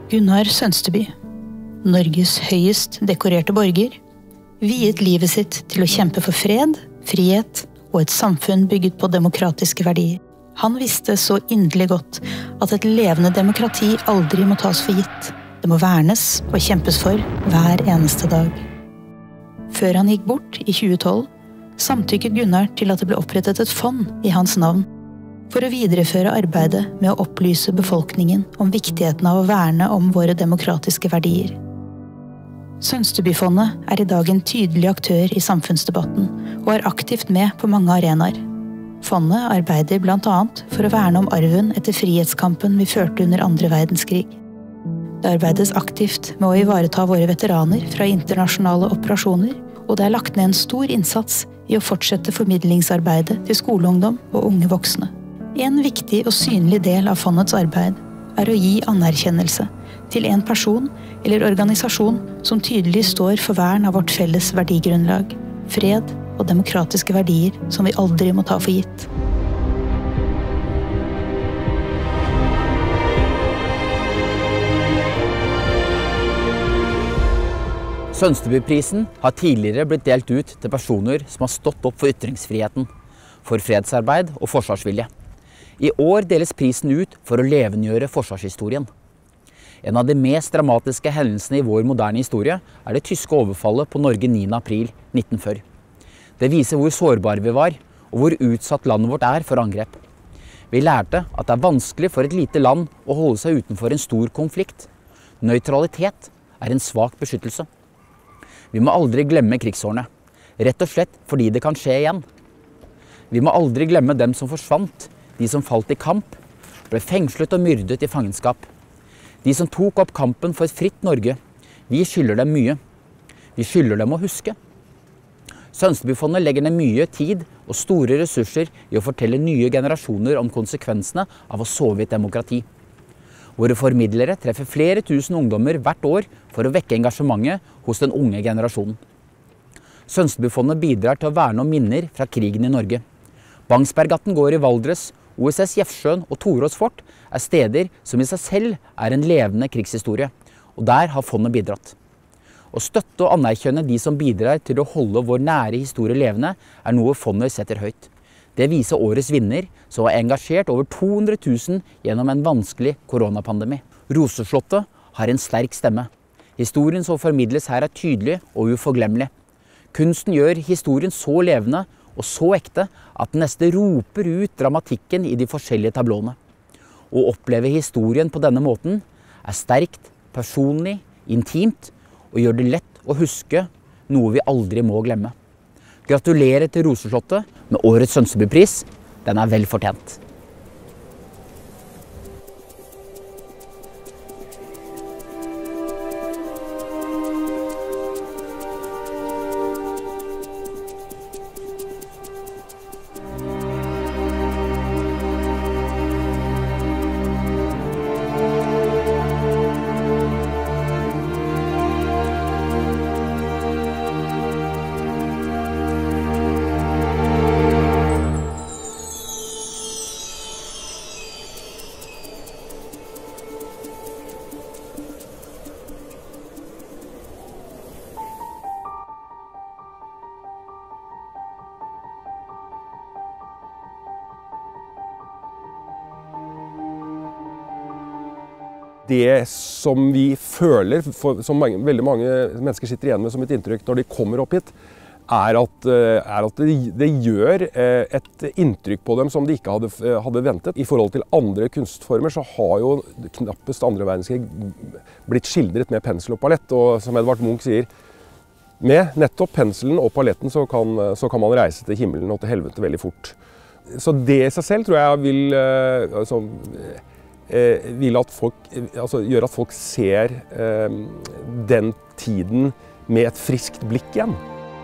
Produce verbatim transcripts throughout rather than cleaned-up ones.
Gunnar Sønsteby, Norges høyest dekorerte borger, viet livet sitt til å kjempe for fred, frihet og et samfunn bygget på demokratiske verdier. Han visste så inderlig godt at et levende demokrati aldri må tas for gitt. Det må vernes og kjempes for hver eneste dag. Før han gikk bort i tjue tolv, samtykket Gunnar til at det ble opprettet et fond i hans navn, for å videreføre arbeidet med å opplyse befolkningen om viktigheten av å verne om våre demokratiske verdier. Sønstebyfondet er i dag en tydelig aktør i samfunnsdebatten og er aktivt med på mange arenaer. Fondet arbeider blant annet for å verne om arven etter frihetskampen vi førte under andre verdenskrig. Det arbeides aktivt med å ivareta våre veteraner fra internasjonale operasjoner, og det er lagt ned en stor innsats i å fortsette formidlingsarbeidet til skoleungdom og unge voksne. En viktig og synlig del av fondets arbeid er å gi anerkjennelse til en person eller organisasjon som tydelig står for vern av vårt felles verdigrunnlag, fred og demokratiske verdier som vi aldri må ta for gitt. Sønstebyprisen har tidligere blitt delt ut til personer som har stått opp for ytringsfriheten, for fredsarbeid og forsvarsvilje. I år deles prisen ut for å levendegjøre forsvarshistorien. En av de mest dramatiske hendelsene i vår moderne historie er det tyske overfallet på Norge niende april nitten førti. Det viser hvor sårbare vi var, og hvor utsatt landet vårt er for angrep. Vi lærte at det er vanskelig for et lite land å holde seg utenfor en stor konflikt. Nøytralitet er en svak beskyttelse. Vi må aldri glemme krigsårene, rett og slett fordi det kan skje igjen. Vi må aldri glemme dem som forsvant, de som falt i kamp, ble fengslet og myrdet i fangenskap. De som tok opp kampen for et fritt Norge, vi skylder dem mye. Vi skylder dem å huske. Sønstebyfondet legger ned mye tid og store ressurser i å fortelle nye generasjoner om konsekvensene av å sove i et demokrati. Våre formidlere treffer flere tusen ungdommer hvert år for å vekke engasjementet hos den unge generasjonen. Sønstebyfondet bidrar til å verne om minner fra krigen i Norge. Bangsberggaten går i Valdres, O S S Jeffersjøen og Torås fort er steder som i seg selv er en levende krigshistorie, og der har fondet bidratt. Å støtte og anerkjenne de som bidrar til å holde vår nære historie levende, er noe fondet setter høyt. Det viser årets vinner, som har engasjert over to hundre tusen gjennom en vanskelig koronapandemi. Roseslottet har en sterk stemme. Historien som formidles her er tydelig og uforglemmelig. Kunsten gjør historien så levende og så ekte at den nesten roper ut dramatikken i de forskjellige tablåene. Å oppleve historien på denne måten er sterkt, personlig, intimt og gjør det lett å huske noe vi aldri må glemme. Gratulerer til Roseslottet med årets Sønstebypris. Den er vel fortjent. Det som vi føler, for, som mange, veldig mange mennesker sitter igjen med som et inntrykk når de kommer opp hit, er at, er at det, det gjør et inntrykk på dem som de ikke hadde, hadde ventet. I forhold til andre kunstformer så har jo knappest andre verdenskrig blitt skildret med pensel og palett, og som Edvard Munch sier, med nettopp penselen og paletten så kan, så kan man reise til himmelen og til helvete veldig fort. Så det i seg selv tror jeg vil altså, vil at folk, altså, gjøre at folk ser eh, den tiden med et friskt blikk igjen.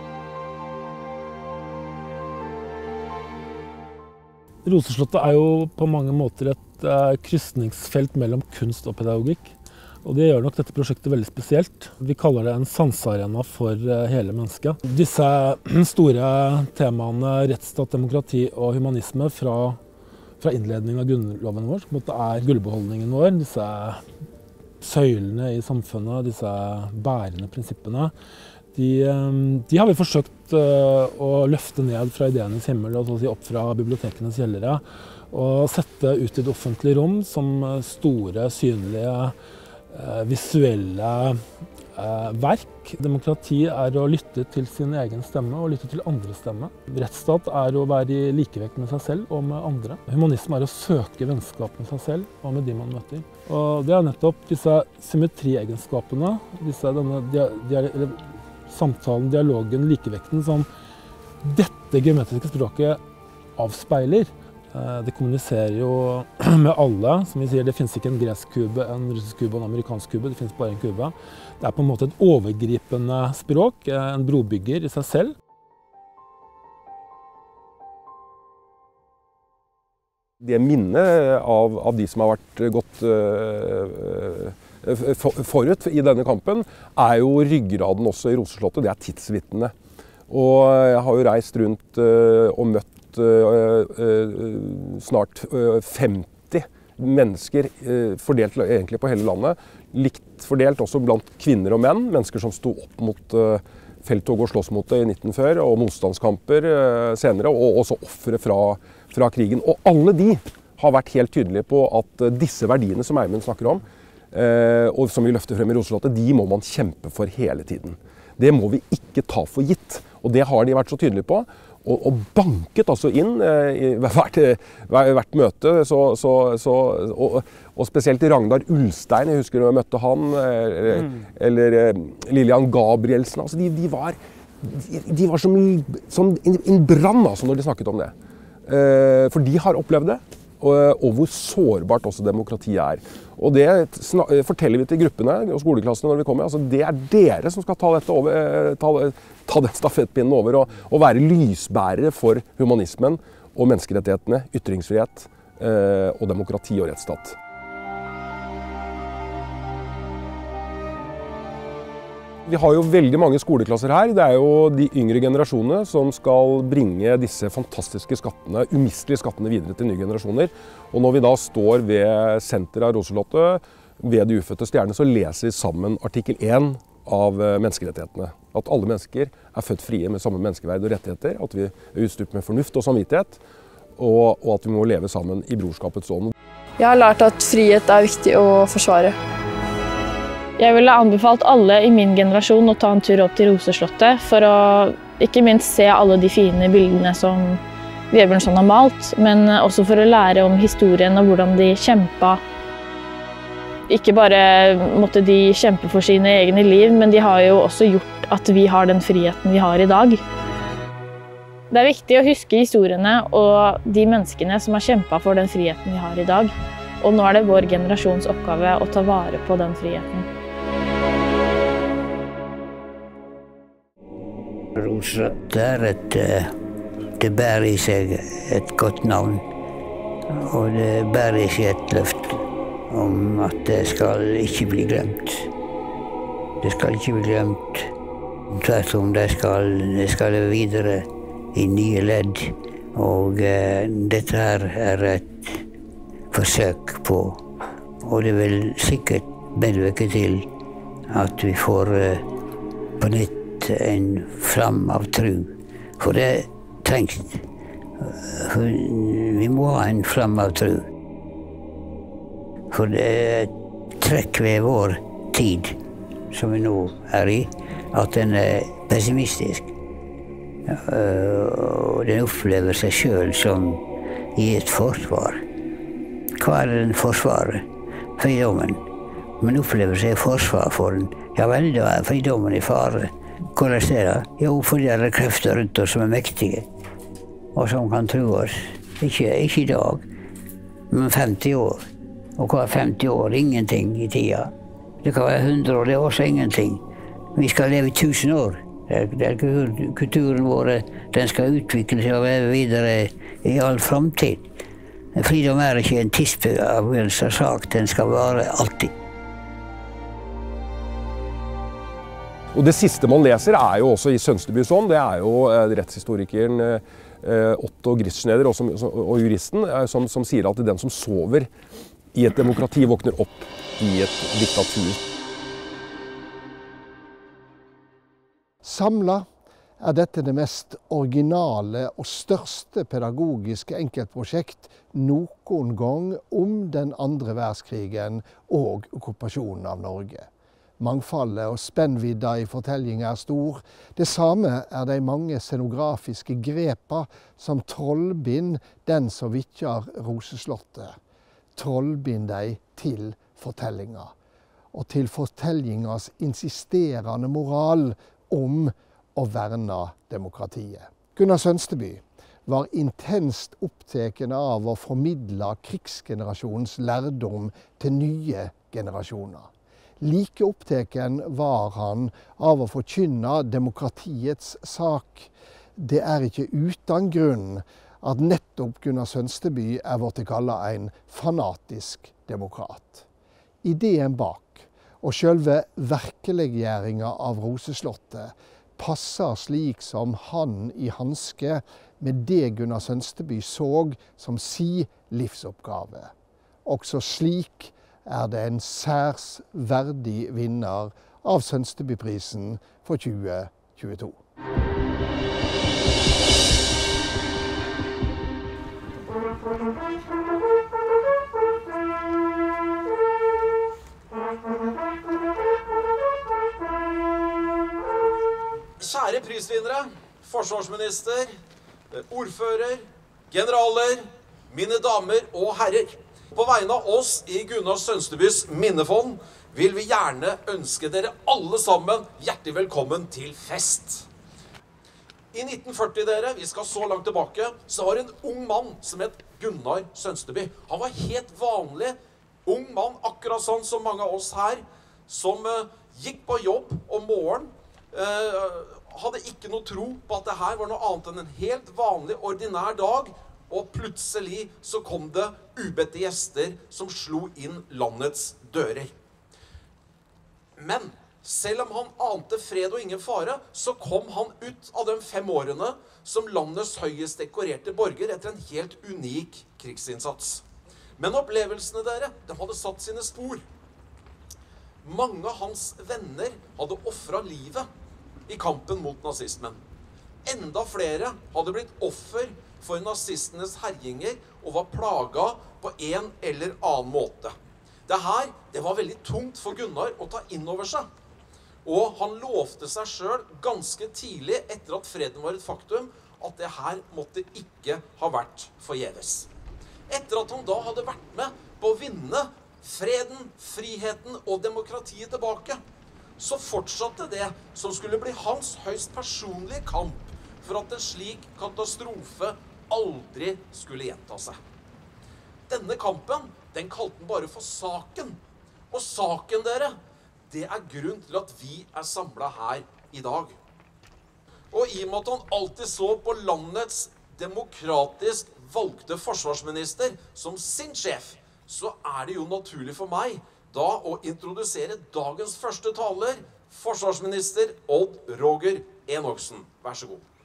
Roseslottet er jo på mange måter et uh, krysningsfelt mellom kunst og pedagogikk. Og det gjør nok dette prosjektet veldig spesielt. Vi kaller det en sansearena for uh, hele mennesket. Disse store temaene rettsstat, demokrati og humanisme fra, fra innledningen av grunnloven vår, som er gullbeholdningen vår, disse søylene i samfunnet, disse bærende prinsippene, de, de har vi forsøkt å løfte ned fra ideenes himmel, og så å si opp fra bibliotekenes kjellere, og sette ut i det offentlige rom som store, synlige, visuelle verk. Demokrati er å lytte til sin egen stemme og lytte til andres stemme. Rettsstat er å være i likevekt med seg selv og med andre. Humanisme er å søke vennskap med seg selv og med de man møter. Og det er nettopp disse symmetriegenskapene, disse, denne dia, dia, samtalen, dialogen, likevekten, som dette geometriske språket avspeiler. Det kommuniserer jo med alle, som vi sier, det finnes ikke en gresk kube, en russisk kube og en amerikansk kube, det finnes bare en kube. Det er på en måte et overgripende språk, en brobygger i seg selv. Det minnet av, av de som har vært gått uh, forut i denne kampen, er jo ryggraden også i Roseslottet, det er tidsvitnene. Og jeg har jo reist rundt uh, og møtt Uh, uh, snart uh, femti mennesker uh, fordelt egentlig på hele landet, likt fordelt også blant kvinner og menn, mennesker som sto opp mot uh, felttog og slåssmotet i nitten før, og motstandskamper uh, senere, og også offere fra, fra krigen. Og alle de har vært helt tydelige på at uh, disse verdiene som Eimund snakker om, uh, og som vi løfter frem i Roseslottet, de må man kjempe for hele tiden. Det må vi ikke ta for gitt, og det har de vært så tydelige på. Og, og banket altså inn eh, i hvert, hvert møte, så, så, så, og, og spesielt Ragnar Ulstein, jeg husker jeg møtte han, eller, mm. eller Lillian Gabrielsen, altså de, de, var, de, de var som, som en brann altså, når de snakket om det. Eh, for de har opplevd det, og, og hvor sårbart også demokrati er. Og det forteller vi til gruppene og skoleklassene når vi kommer. Altså, det er dere som skal ta, dette over, ta, ta den stafettpinnen over og, og være lysbærere for humanismen og menneskerettighetene, ytringsfrihet eh, og demokrati og rettsstat. Vi har jo veldig mange skoleklasser her. Det er jo de yngre generasjonene som skal bringe disse fantastiske skattene, umistelige skattene videre til nye generasjoner. Og når vi da står ved senteret av Roseslottet, ved de ufødte stjernene, så leser vi sammen artikkel én av menneskerettighetene. At alle mennesker er født frie med samme menneskeverd og rettigheter, at vi er utstyrt med fornuft og samvittighet, og, og at vi må leve sammen i brorskapets ånd. Jeg har lært at frihet er viktig å forsvare. Jeg ville anbefalt alle i min generasjon å ta en tur opp til Roseslottet for å ikke minst se alle de fine bildene som Vebjørnson har malt, men også for å lære om historien og hvordan de kjempa. Ikke bare måtte de kjempe for sine egne liv, men de har jo også gjort at vi har den friheten vi har i dag. Det er viktig å huske historiene og de menneskene som har kjempet for den friheten vi har i dag. Og nå er det vår generasjons oppgave å ta vare på den friheten. Roseslottet er et, det bærer i seg et godt navn, og det bærer i seg et løfte om at det skal ikke bli glemt. Det skal ikke bli glemt. Tvert om det skal, det skal videre i nye ledd, og eh, dette her er et forsøk på, og det vil sikkert medvirke til at vi får eh, på nytt en flamme av tro, for det trengs. Vi må ha en flamme av tro. For det er trekk ved vår tid, som vi nå er i, at den er pessimistisk. Og den opplever seg selv som i et forsvar. Hva er den forsvaret? Fridommen. Men opplever seg i forsvar for den. Ja vel, da er fridommen i fare. Hvordan er det? Jo, fordi det er krefter rundt oss som er mektige, og som kan tro oss. Ikke, ikke i dag, men femti år. Og hva er femti år? Ingenting i tida. Det kan være hundre år, det er også ingenting. Vi skal leve tusen år. Det er, det er kulturen vår, den skal utvikle seg og leve videre i all fremtid. Fridom er ikke en tidsbegrenset sak, den skal vare alltid. Og det siste man leser er jo også i Sønstebys ånd, det er jo rettshistorikeren Otto Grischneider og, som, og juristen som, som sier at den som sover i et demokrati våkner opp i et diktatur. Samlet er dette det mest originale og største pedagogiske enkeltprosjekt noen gang om den andre verdenskrigen og okkupasjonen av Norge. Mangfoldet og spennvidda i fortellinga er stor. Det samme er de mange scenografiske grepa som trollbind den som vitjar Roseslottet. Trollbind de til fortellinga, og til fortellingas insisterende moral om å verne demokratiet. Gunnar Sønsteby var intenst opptatt av å formidle krigsgenerasjonens lærdom til nye generasjoner. Like opptatt var han av å forkynne demokratiets sak. Det er ikke uten grunn at nettopp Gunnar Sønsteby er blitt kalt en fanatisk demokrat. Ideen bak og selve virkeliggjøringa av Roseslottet passer slik som han i hanske med det Gunnar Sønsteby så som si livsoppgave. Også slik er det en særs verdig vinner av Sønstebyprisen for tjue tjueto. Kjære prisvinnere, forsvarsminister, ordfører, generaler, mine damer og herrer. På vegne av oss i Gunnar Sønstebys minnefond vil vi gjerne ønske dere alle sammen hjertelig velkommen til fest. I nitten førti, dere, vi skal så langt tilbake, så var det en ung mann som het Gunnar Sønsteby. Han var helt vanlig, ung mann, akkurat sånn som mange av oss her, som uh, gikk på jobb om morgenen, uh, hadde ikke noe tro på at det her var noe annet enn en helt vanlig, ordinær dag, og plutselig så kom det ubedte gjester som slo inn landets dører. Men selv om han ante fred og ingen fare, så kom han ut av de fem årene som landets høyest dekorerte borger etter en helt unik krigsinnsats. Men opplevelsene dere, de hadde satt sine spor. Mange av hans venner hadde offret livet i kampen mot nazismen. Enda flere hadde blitt offer for nazistenes herjinger og var plaga på en eller annen måte. Det her, det var veldig tungt for Gunnar å ta inn over seg. Og han lovte seg selv ganske tidlig etter at freden var et faktum, at det her måtte ikke ha vært forgjeves. Etter at han da hadde vært med på å vinne freden, friheten og demokratiet tilbake, så fortsatte det som skulle bli hans høyst personlige kamp for at en slik katastrofe aldri skulle gjenta seg. Denne kampen, den kalte han bare for saken. Og saken, dere, det er grunn til at vi er samlet her i dag. Og i og med at han alltid så på landets demokratisk valgte forsvarsminister som sin sjef, så er det jo naturlig for meg da å introdusere dagens første taler, forsvarsminister Odd Roger Enoksen. Vær så god.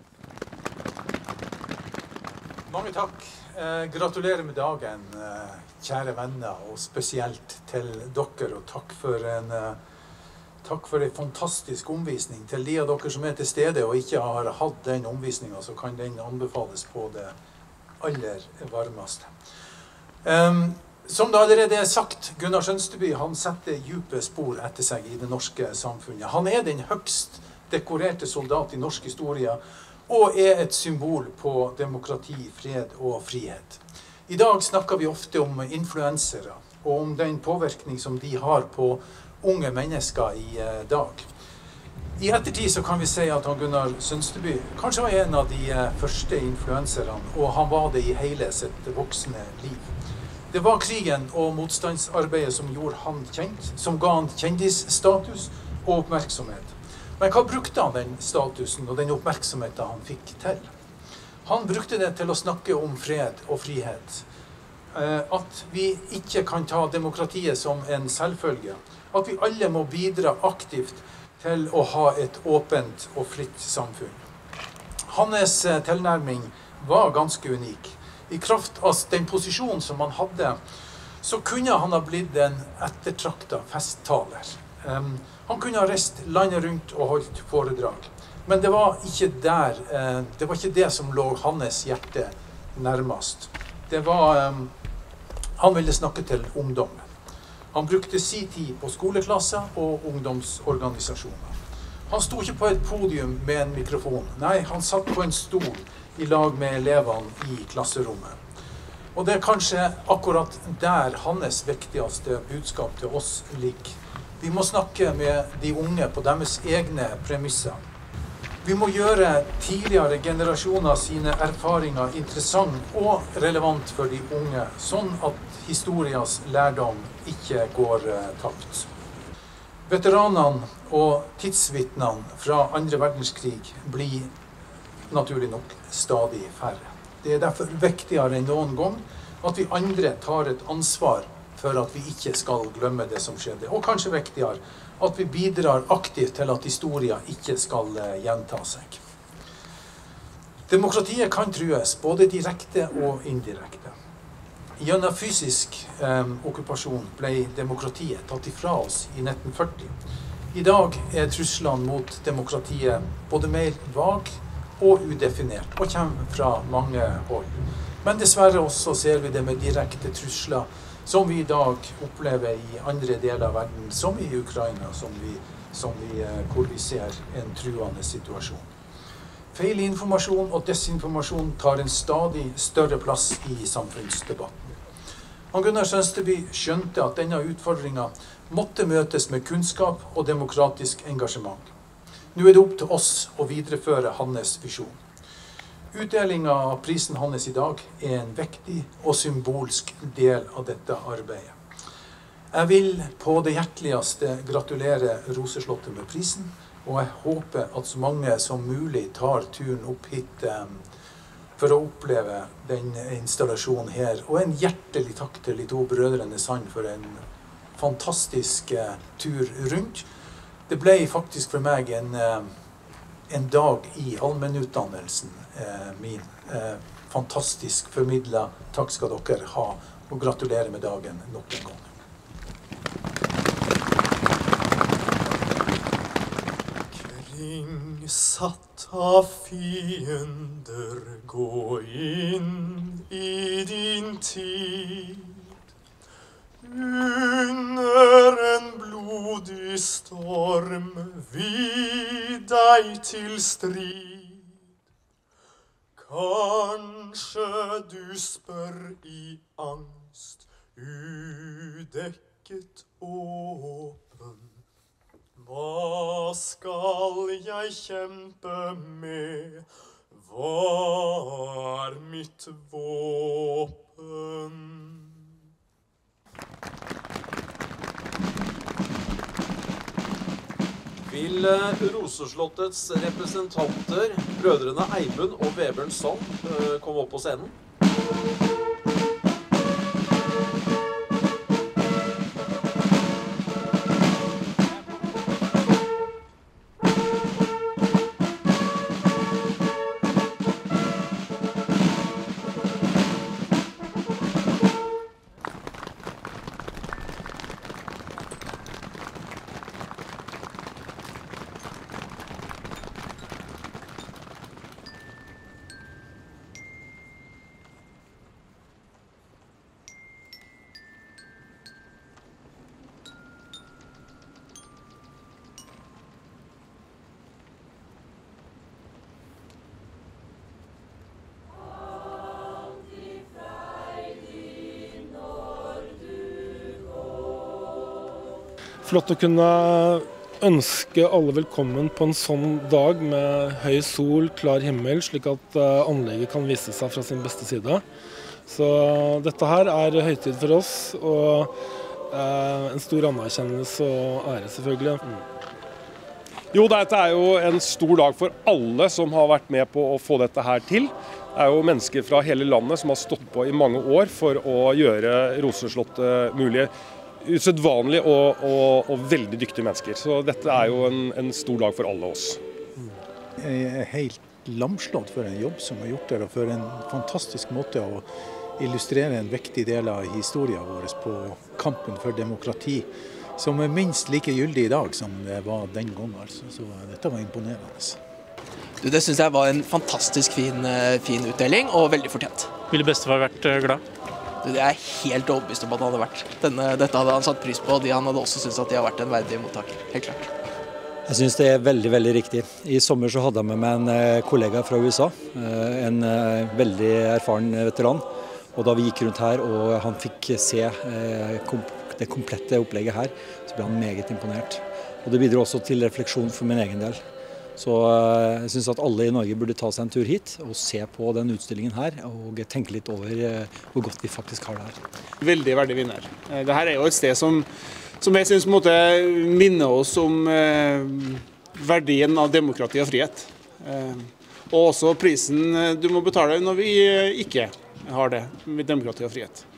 Mange takk. Eh, gratulerer med dagen, eh, kjære venner, og spesielt til dere, og takk for en, eh, takk for en fantastisk omvisning. Til de av dere som er til stede og ikke har hatt den omvisningen, så kan den anbefales på det aller varmeste. Um, som det allerede er sagt, Gunnar Sønsteby, han setter dype spor etter seg i det norske samfunnet. Han er den høgst dekorerte soldat i norsk historie, og er et symbol på demokrati, fred og frihet. I dag snakker vi ofte om influensere, og om den påvirkning som de har på unge mennesker i eh, dag. I ettertid så kan vi si at han Gunnar Sønsteby kanskje var en av de eh, første influenserne, og han var det i hele sitt voksne liv. Det var krigen og motstandsarbeidet som gjorde han kjent, som ga han kjendisstatus og oppmerksomhet. Men hva brukte han den statusen og den oppmerksomheten han fikk til? Han brukte det til å snakke om fred og frihet. At vi ikke kan ta demokratiet som en selvfølge. At vi alle må bidra aktivt til å ha et åpent og fritt samfunn. Hans tilnærming var ganske unik. I kraft av den posisjonen som han hadde så kunne han ha blitt en ettertraktet festtaler. Um, han kunne ha reist landet rundt og holdt foredrag. Men det var ikke der, uh, det var ikke det som lå hans hjerte nærmest. Det var, um, han ville snakke til ungdommen. Han brukte sin tid på skoleklasser og ungdomsorganisasjoner. Han sto ikke på et podium med en mikrofon. Nei, han satt på en stol i lag med elevene i klasserommet. Og det er kanskje akkurat der hans viktigste budskap til oss ligger. Vi må snakke med de unge på deres egne premisser. Vi må gjøre tidligere generasjoner sine erfaringer interessant og relevant for de unge, sånn at historiens lærdom ikke går tapt. Veteranene og tidsvitnene fra andre verdenskrig blir naturlig nok stadig færre. Det er derfor viktigere enn noen gang at vi andre tar et ansvar for at vi ikke skal glemme det som skjedde. Og kanskje viktigere at vi bidrar aktivt til at historien ikke skal gjenta seg. Demokratiet kan trues, både direkte og indirekte. Gjennom fysisk eh, okkupasjon ble demokratiet tatt ifra oss i nitten førti. I dag er truslene mot demokratiet både mer vag og udefinert, og kommer fra mange hold. Men dessverre også ser vi det med direkte trusler, som vi i dag opplever i andre deler av verden, som i Ukraina, som vi, som vi, hvor vi ser en truende situasjon. Feilinformasjon og desinformasjon tar en stadig større plass i samfunnsdebatten. Han Gunnar Sønsteby skjønte at denne utfordringen måtte møtes med kunnskap og demokratisk engasjement. Nå er det opp til oss å videreføre hans visjon. Utdelingen av prisen hans i dag er en viktig og symbolsk del av dette arbeidet. Jeg vil på det hjerteligste gratulere Roseslottet med prisen, og jeg håper at så mange som mulig tar turen opp hit for å oppleve den installasjonen her. Og en hjertelig takk til de to brødrene Sand for en fantastisk tur rundt. Det ble faktisk for meg en, en dag i allmennutdannelsen eh, min. Eh, fantastisk formidlet. Takk skal dere ha, og gratulerer med dagen nok en gang. Kringsatt av fiender, gå inn i din tid. Under en blodig storm vi deg til strid. Kanskje du spør i angst, udekket åpen. Hva skal jeg kjempe med? Hva er mitt våpen? Vil Roseslottets representanter, brødrene Eibund og Vebjørn Sand, komme opp på scenen? Flott å kunne ønske alle velkommen på en sånn dag med høy sol, klar himmel, slik at anlegget kan vise seg fra sin beste side. Så dette her er høytid for oss, og eh, en stor anerkjennelse og ære selvfølgelig. Mm. Jo, dette er jo en stor dag for alle som har vært med på å få dette her til. Det er jo mennesker fra hele landet som har stått på i mange år for å gjøre Roseslottet mulig. Usedvanlig og, og, og veldig dyktige mennesker. Så dette er jo en, en stor dag for alle oss. Jeg er helt lamslått for en jobb som er gjort der, og for en fantastisk måte å illustrerer en viktig del av historien vår på kampen for demokrati, som er minst like gyldig i dag som det var den gangen. Altså. Så dette var imponerende. Du, det synes jeg var en fantastisk fin, fin utdeling, og veldig fortjent. Ville bestefar vært glad? Du, jeg er helt overbevist om at han hadde vært. Denne, dette hadde han satt pris på, og de han hadde også syntes at de har vært en verdig mottaker. Helt klart. Jeg synes det er veldig, veldig riktig. I sommer så hadde jeg med meg en kollega fra U S A, en veldig erfaren veteran. Og da vi gikk rundt her og han fikk se det komplette opplegget her, så ble han meget imponert. Og det bidrar også til refleksjon for min egen del. Så jeg synes at alle i Norge burde ta seg en tur hit og se på den utstillingen her, og tenke litt over hvor godt vi faktisk har det her. Veldig verdig vinner. Dette er jo et sted som, som jeg synes måtte minne oss om eh, verdien av demokrati og frihet. Eh, og også prisen du må betale når vi ikke har det med demokrati og frihet.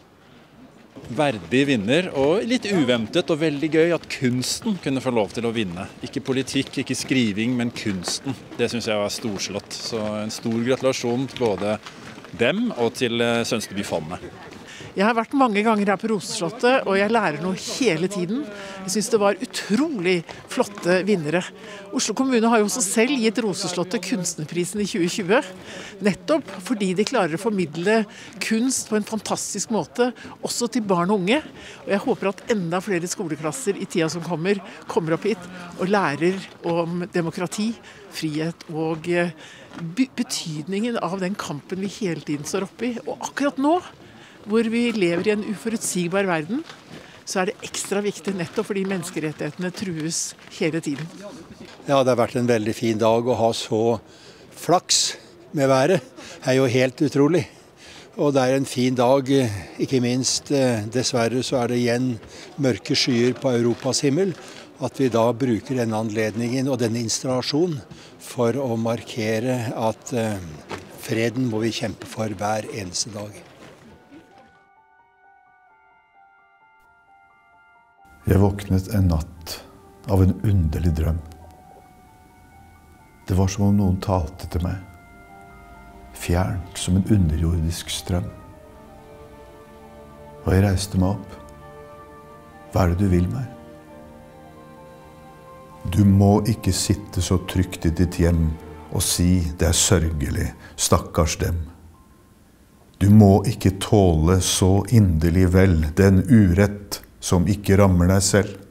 Verdig vinner, og litt uventet og veldig gøy at kunsten kunne få lov til å vinne. Ikke politikk, ikke skriving, men kunsten. Det synes jeg var storslått. Så en stor gratulasjon til både dem og til Sønstebyfondet. Jeg har vært mange ganger her på Roseslottet, og jeg lærer noe hele tiden. Jeg synes det var utrolig flotte vinnere. Oslo kommune har jo også selv gitt Roseslottet kunstnerprisen i tjue tjue, nettopp fordi de klarer å formidle kunst på en fantastisk måte, også til barn og unge. Og jeg håper at enda flere skoleklasser i tida som kommer, kommer opp hit og lærer om demokrati, frihet og betydningen av den kampen vi hele tiden står oppe i. Og akkurat nå, hvor vi lever i en uforutsigbar verden, så er det ekstra viktig nettopp fordi menneskerettighetene trues hele tiden. Ja, det har vært en veldig fin dag å ha så flaks med været. Det er jo helt utrolig. Og det er en fin dag, ikke minst, dessverre så er det igjen mørke skyer på Europas himmel, at vi da bruker denne anledningen og denne installasjonen for å markere at freden må vi kjempe for hver eneste dag. Jeg våknet en natt av en underlig drøm. Det var som om noen talte til meg, fjernt som en underjordisk strøm. Og jeg reiste meg opp. Hva er det du vil meg? Du må ikke sitte så trygt i ditt hjem og si det er sørgelig, stakkars dem. Du må ikke tåle så inderlig vel den urett som ikke rammer deg selv.